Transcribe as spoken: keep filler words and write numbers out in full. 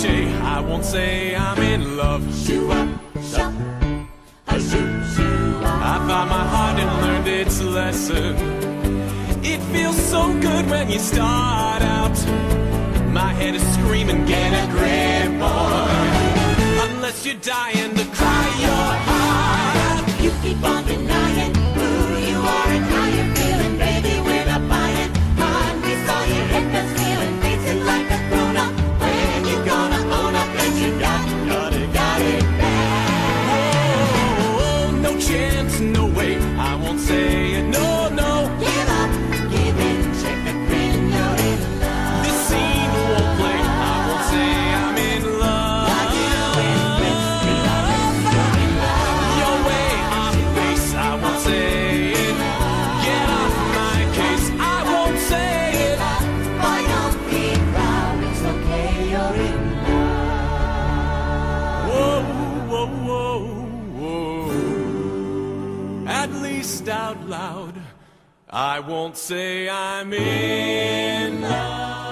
cliche, I won't say I'm in love. I found my heart and learned its lesson. It feels so good when you start out. My head is screaming, get a grip, boy. Unless you're dying to cry your heart. You keep on denying who you are and how you're feeling, baby. We're not buying. On we saw you hit the ceiling, facing like a grown up. When you gonna own up that you got, got it, got it bad? Oh, no chance, no way. I won't say it, no, no. Give up, give in, check the grin, you're in love. This scene won't play. I won't say I'm in love. Like you in this, you're in love. Your way off base, I won't say it. Get off my case, I won't say it. Boy, don't be proud, it's okay, you're in love. Whoa, whoa, whoa, whoa. At least out loud, I won't say I'm in love.